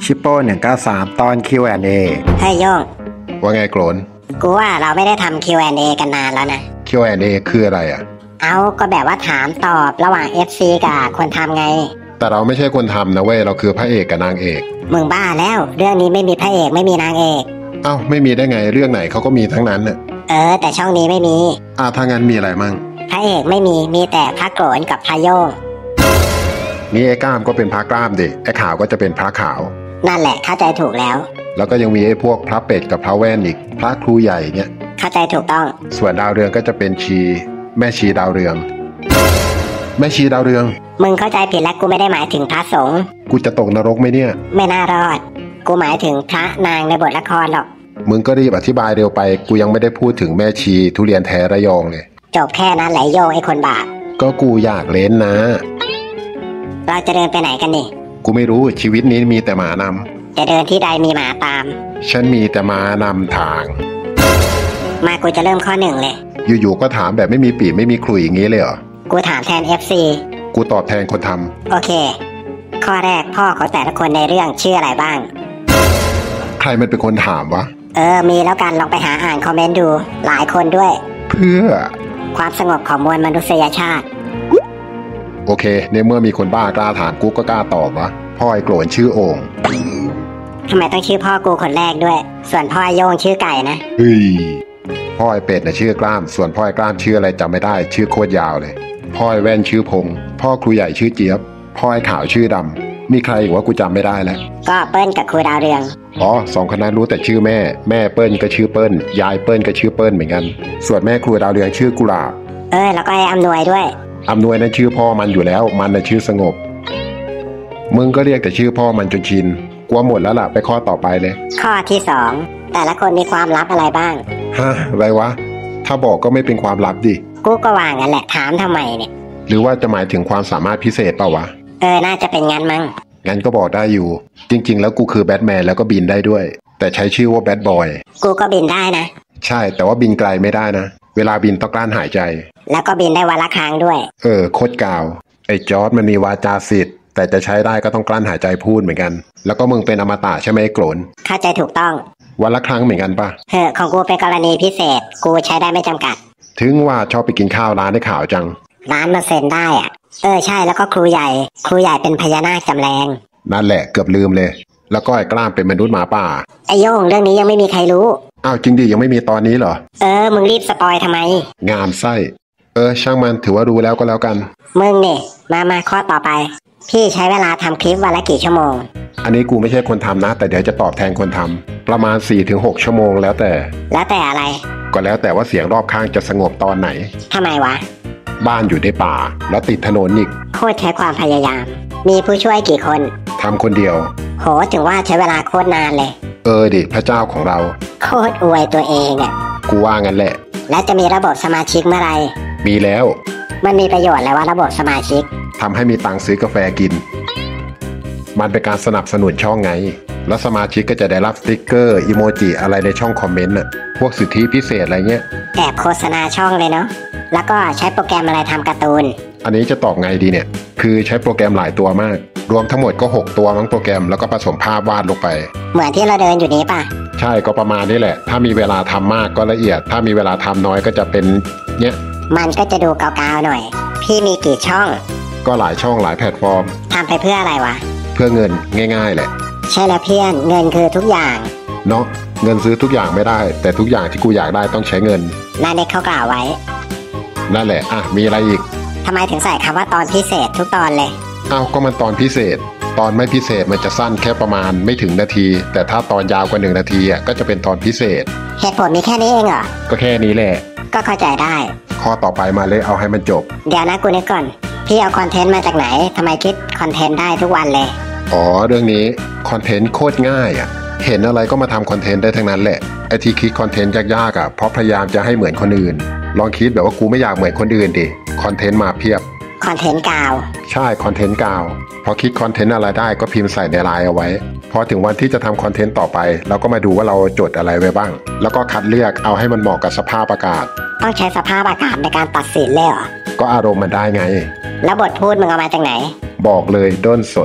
ชิปโป้193ตอน Q&A เฮ้ยโย่งว่าไงโกรนกูว่าเราไม่ได้ทำ Q&A กันนานแล้วนะ Q&A คืออะไรอ่ะเอาก็แบบว่าถามตอบระหว่าง FC กับคนทำไงแต่เราไม่ใช่คนทำนะเว้ยเราคือพระเอกกับนางเอกมึงบ้าแล้วเรื่องนี้ไม่มีพระเอกไม่มีนางเอกเอ้าไม่มีได้ไงเรื่องไหนเขาก็มีทั้งนั้นน่ะแต่ช่องนี้ไม่มีถ้างั้นมีอะไรมั่งพระเอกไม่มีแต่พระโกรนกับพระโย่งมีไอ้กล้ามก็เป็นพระกล้ามดิไอ้ขาวก็จะเป็นพระขาวนั่นแหละเข้าใจถูกแล้วแล้วก็ยังมีไอ้พวกพระเป็ดกับพระแว่นอีกพระครูใหญ่เงี้ยเข้าใจถูกต้องส่วนดาวเรืองก็จะเป็นแม่ชีดาวเรืองแม่ชีดาวเรืองมึงเข้าใจผิดแล้วกูไม่ได้หมายถึงพระสงฆ์กูจะตกนรกไหมเนี่ยไม่น่ารอดกูหมายถึงพระนางในบทละครหรอกมึงก็รีบอธิบายเร็วไปกูยังไม่ได้พูดถึงแม่ชีทุเรียนแท้ระยองเลยจบแค่นั้นแหละโยงไอ้คนบาปก็กูอยากเล่นนะเราจะเดินไปไหนกันนี่กูไม่รู้ชีวิตนี้มีแต่หมานำจะเดินที่ใดมีหมาตามฉันมีแต่หมานำทางมากูจะเริ่มข้อหนึ่งเลยอยู่ๆก็ถามแบบไม่มีปีไม่มีขลุ่ยอย่างนี้เลยเหรอกูถามแทน FC กูตอบแทนคนทำโอเคข้อแรกพ่อของแต่ละคนในเรื่องชื่ออะไรบ้างใครมันเป็นคนถามวะมีแล้วกันลองไปหาอ่านคอมเมนต์ดูหลายคนด้วยเพื่อความสงบของมวลมนุษยชาติโอเคในเมื่อมีคนบ้ากล้าถามกูก็กล้าตอบวะพ่อไอ้โกรนชื่อโอ่งทำไมต้องชื่อพ่อกูคนแรกด้วยส่วนพ่อไอ้โยงชื่อไก่นะเฮ้ยพ่อไอ้เป็ดน่ะชื่อกล้ามส่วนพ่อไอ้กล้ามชื่ออะไรจำไม่ได้ชื่อโคตรยาวเลยพ่อไอ้แว่นชื่อพงพ่อครูใหญ่ชื่อเจี๊ยบพ่อไอ้ขาวชื่อดำมีใครอีกว่ากูจำไม่ได้แล้วก็เปิ้ลกับครูดาวเรืองสองคนนั้นรู้แต่ชื่อแม่เปิ้ลก็ชื่อเปิ้ลยายเปิ้ลก็ชื่อเปิ้ลเหมือนกันส่วนแม่ครูดาวเรืองชื่อกุหลาบแล้วก็ไอ้อำนวยด้วยอำนวยนั้นชื่อพ่อมันอยู่แล้วมันน่ะชื่อสงบมึงก็เรียกแต่ชื่อพ่อมันจนชินกลัวหมดแล้วล่ะไปข้อต่อไปเลยข้อที่2แต่ละคนมีความลับอะไรบ้างฮะอะไรวะถ้าบอกก็ไม่เป็นความลับดิกูก็ว่างั้นแหละถามทำไมเนี่ยหรือว่าจะหมายถึงความสามารถพิเศษเปล่าวะน่าจะเป็นงั้นมั้งงั้นก็บอกได้อยู่จริงๆแล้วกูคือแบทแมนแล้วก็บินได้ด้วยแต่ใช้ชื่อว่าแบทบอยกูก็บินได้นะใช่แต่ว่าบินไกลไม่ได้นะเวลาบินต้องกลั้นหายใจแล้วก็บินได้วันละครั้งด้วยโคตรกาวไอ้จอร์จมันมีวาจาศิษย์แต่จะใช้ได้ก็ต้องกลั้นหายใจพูดเหมือนกันแล้วก็มึงเป็นอมตะใช่ไหมโกรนเข้าใจถูกต้องวันละครั้งเหมือนกันป่ะของกูเป็นกรณีพิเศษกูใช้ได้ไม่จำกัดถึงว่าชอบไปกินข้าวร้านได้ข่าวจังร้านมาเซ็นได้ใช่แล้วก็ครูใหญ่เป็นพญานาคจำแรงนั่นแหละเกือบลืมเลยแล้วก็ไอ้กล้ามเป็นมนุษย์หมาป่าไอ้โย่งเรื่องนี้ยังไม่มีใครรู้อ้าวจริงดิยังไม่มีตอนนี้เหรอมึงรีบสปอยทำไมงามไส้ช่างมันถือว่ารู้แล้วก็แล้วกันมึงเนี่ยมาข้อต่อไปพี่ใช้เวลาทำคลิปวันละกี่ชั่วโมงอันนี้กูไม่ใช่คนทำนะแต่เดี๋ยวจะตอบแทนคนทำประมาณ 4-6 ชั่วโมงแล้วแต่อะไรก็แล้วแต่ว่าเสียงรอบข้างจะสงบตอนไหนทำไมวะบ้านอยู่ในป่าแล้วติดถนนอีกโคตรใช้ความพยายามมีผู้ช่วยกี่คนทำคนเดียวโหถึงว่าใช้เวลาโคตรนานเลยดิพระเจ้าของเราโคตรอวยตัวเองกูว่างั้นแหละแล้วจะมีระบบสมาชิกเมื่อไหร่มีแล้วมันมีประโยชน์อะไรวะระบบสมาชิกทำให้มีตังค์ซื้อกาแฟกินมันเป็นการสนับสนุนช่องไงแล้วสมาชิกก็จะได้รับสติ๊กเกอร์อีโมจิอะไรในช่องคอมเมนต์พวกสิทธิพิเศษอะไรเงี้ยแอบโฆษณาช่องเลยเนาะแล้วก็ใช้โปรแกรมอะไรทำการ์ตูนอันนี้จะตอบไงดีเนี่ยคือใช้โปรแกรมหลายตัวมากรวมทั้งหมดก็6ตัวมั้งโปรแกรมแล้วก็ผสมภาพวาดลงไปเหมือนที่เราเดินอยู่นี้ป่ะใช่ก็ประมาณนี้แหละถ้ามีเวลาทำมากก็ละเอียดถ้ามีเวลาทำน้อยก็จะเป็นเนี้ยมันก็จะดูกาวๆหน่อยพี่มีกี่ช่องก็หลายช่องหลายแพลตฟอร์มทำไปเพื่ออะไรวะเพื่อเงินง่ายๆแหละใช่แล้วเพื่อนเงินคือทุกอย่างเนาะเงินซื้อทุกอย่างไม่ได้แต่ทุกอย่างที่กูอยากได้ต้องใช้เงินนั่นเด็กเขากล่าวไว้นั่นแหละมีอะไรอีกทำไมถึงใส่คำว่าตอนพิเศษทุกตอนเลยก็มันตอนพิเศษตอนไม่พิเศษมันจะสั้นแค่ประมาณไม่ถึงนาทีแต่ถ้าตอนยาวกว่า1 นาทีก็จะเป็นตอนพิเศษเหตุผลมีแค่นี้เองเหรอก็แค่นี้แหละก็เข้าใจได้ข้อต่อไปมาเลยเอาให้มันจบเดี๋ยวนะกูนึกก่อนพี่เอาคอนเทนต์มาจากไหนทำไมคิดคอนเทนต์ได้ทุกวันเลยเรื่องนี้คอนเทนต์โคตรง่ายเห็นอะไรก็มาทำคอนเทนต์ได้ทั้งนั้นแหละไอที่คิดคอนเทนต์ยากๆเพราะพยายามจะให้เหมือนคนอื่นลองคิดแบบว่ากูไม่อยากเหมือนคนอื่นดิคอนเทนต์มาเพียบคอนเทนต์กาวใช่คอนเทนต์กาวพอคิดคอนเทนต์อะไรได้ก็พิมพ์ใส่ในไลน์เอาไว้พอถึงวันที่จะทำคอนเทนต์ต่อไปเราก็มาดูว่าเราจดอะไรไว้บ้างแล้วก็คัดเลือกเอาให้มันเหมาะกับสภาพอากาศต้องใช้สภาพอากาศในการตัดสินเลยเหรอก็อารมณ์มันได้ไงแล้วบทพูดมึงเอามาจากไหนบอกเลยด้นสด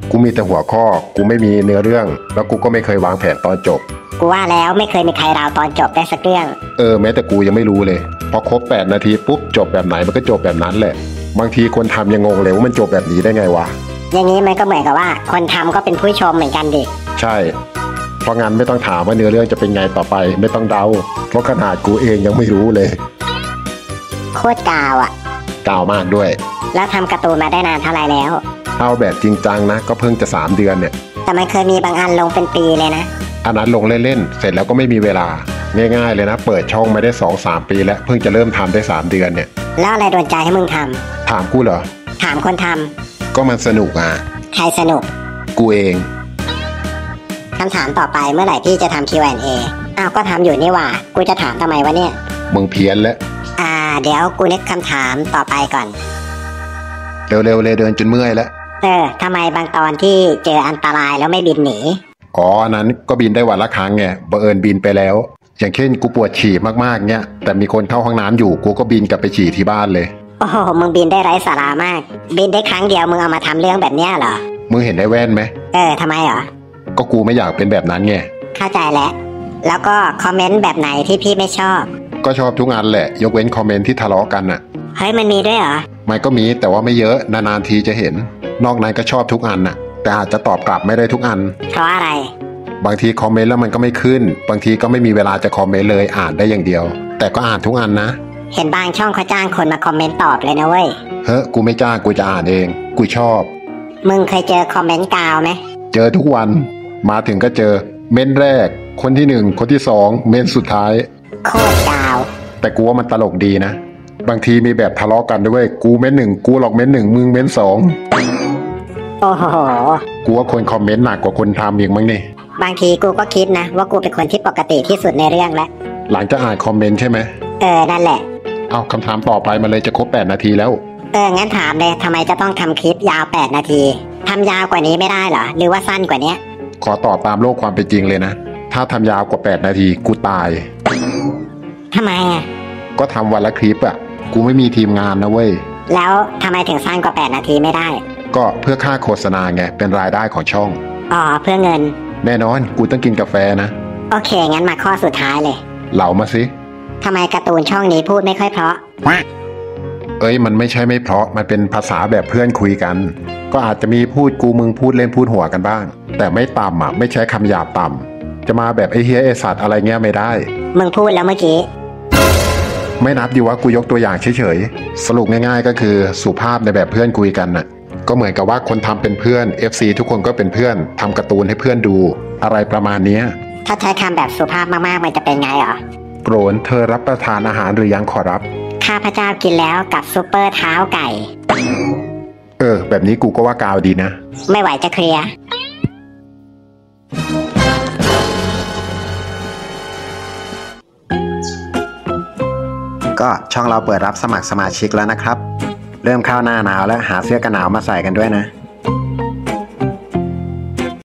กูมีแต่หัวข้อกูไม่มีเนื้อเรื่องแล้วกูก็ไม่เคยวางแผนตอนจบกูว่าแล้วไม่เคยมีใครราวตอนจบได้สักเรื่องแม้แต่กูยังไม่รู้เลยพอครบ8 นาทีปุ๊บจบแบบไหนมันก็จบแบบนั้นแหละบางทีคนทำยังงงเลยว่ามันจบแบบนี้ได้ไงวะอย่างนี้มันก็เหมือนกับว่าคนทำก็เป็นผู้ชมเหมือนกันดิใช่เพราะงั้นไม่ต้องถามว่าเนื้อเรื่องจะเป็นไงต่อไปไม่ต้องเดาเพราะขนาดกูเองยังไม่รู้เลยโคตรกาวอ่ะกาวมากด้วยแล้วทำการ์ตูนมาได้นานเท่าไหร่แล้วเอาแบบจริงจังนะก็เพิ่งจะ3 เดือนเนี่ยแต่มันเคยมีบางอันลงเป็นปีเลยนะอันนั้นลงเล่นๆเสร็จแล้วก็ไม่มีเวลาง่ายๆเลยนะเปิดช่องมาได้2-3 ปีแล้วเพิ่งจะเริ่มทำได้3 เดือนเนี่ยแล้วอะไรโดนใจให้มึงทำถามกูเหรอถามคนทำก็มันสนุกอ่ะใครสนุกกูเองคำถามต่อไปเมื่อไหร่พี่จะทำ Q&A อ้าวก็ทำอยู่นี่หว่ากูจะถามทำไมวะเนี่ยมึงเพี้ยนแล้วเดี๋ยวกูนึกคำถามต่อไปก่อนเร็วๆเลยเดินจนเมื่อยแล้วทำไมบางตอนที่เจออันตรายแล้วไม่บินหนีอันนั้นก็บินได้วันละครั้งไงบังเอิญบินไปแล้วอย่างเช่นกูปวดฉี่มากๆเนี่ยแต่มีคนเข้าห้องน้ำอยู่กูก็บินกลับไปฉี่ที่บ้านเลยโอ้โหมึงบินได้ไร้สาระมากบินได้ครั้งเดียวมึงเอามาทำเรื่องแบบเนี้ยเหรอมึงเห็นได้แว่นไหมทำไมเหรอก็กูไม่อยากเป็นแบบนั้นไงเข้าใจแล้วก็คอมเมนต์แบบไหนที่พี่ไม่ชอบก็ชอบทุกอันแหละยกเว้นคอมเมนต์ที่ทะเลาะกันน่ะเฮ้ยมันมีด้วยเหรอมันก็มีแต่ว่าไม่เยอะนานๆทีจะเห็นนอกนั้นก็ชอบทุกอันน่ะแต่อาจจะตอบกลับไม่ได้ทุกอันเพราะอะไรบางทีคอมเมนต์แล้วมันก็ไม่ขึ้นบางทีก็ไม่มีเวลาจะคอมเมนต์เลยอ่านได้อย่างเดียวแต่ก็อ่านทุกอันนะเห็นบางช่องเขาจ้างคนมาคอมเมนต์ตอบเลยนะเว้ยเฮ้ยกูไม่จ้างกูจะอ่านเองกูชอบมึงเคยเจอคอมเมนต์กาวไหมเจอทุกวันมาถึงก็เจอเม้นแรกคนที่1คนที่2เม้นสุดท้ายโคตรกาวแต่กูว่ามันตลกดีนะบางทีมีแบบทะเลาะกันด้วยกูเม้น1กูหลอกเม้น1มึงเม้น2 โอ้โหกูว่าคนคอมเมนต์หนักกว่าคนทำอีกมั้งนี่บางทีกูก็คิดนะว่ากูเป็นคนที่ปกติที่สุดในเรื่องแล้วหลังจากอ่านคอมเมนต์ใช่ไหมนั่นแหละเอาคำถามต่อไปมาเลยจะครบ8 นาทีแล้วงั้นถามเลยทำไมจะต้องทำคลิปยาว8 นาทีทำยาวกว่านี้ไม่ได้เหรอหรือว่าสั้นกว่านี้ขอตอบตามโลกความเป็นจริงเลยนะถ้าทำยาวกว่า8 นาทีกูตายทำไมก็ทำวันละคลิปอ่ะกูไม่มีทีมงานนะเว้ยแล้วทำไมถึงสั้นกว่า8 นาทีไม่ได้ก็เพื่อค่าโฆษณาไงเป็นรายได้ของช่องเพื่อเงินแน่นอนกูต้องกินกาแฟนะโอเคงั้นมาข้อสุดท้ายเลยเหล่ามาสิทำไมการ์ตูนช่องนี้พูดไม่ค่อยเพราะมันไม่ใช่ไม่เพราะมันเป็นภาษาแบบเพื่อนคุยกันก็อาจจะมีพูดกูมึงพูดเล่นพูดหัวกันบ้างแต่ไม่ต่ำไม่ใช้คำหยาบต่ำจะมาแบบไอ้เฮียไอ้สัตว์อะไรเงี้ยไม่ได้มึงพูดแล้วเมื่อกี้ไม่นับดีว่ากูยกตัวอย่างเฉยๆสรุปง่ายๆก็คือสุภาพในแบบเพื่อนคุยกันน่ะก็เหมือนกับว่าคนทำเป็นเพื่อน FC ทุกคนก็เป็นเพื่อนทำการ์ตูนให้เพื่อนดูอะไรประมาณนี้ถ้าใช้คำแบบสุภาพมากๆมันจะเป็นไงเหรอโกรนเธอรับประทานอาหารหรือยังขอรับข้าพเจ้ากินแล้วกับซุปเปอร์เท้าไก่แบบนี้กูก็ว่ากาวดีนะไม่ไหวจะเคลียร์ก็ช่องเราเปิดรับสมัครสมาชิกแล้วนะครับเริ่มเข้าหน้าหนาวแล้วหาเสื้อกันหนาวมาใส่กันด้วยนะ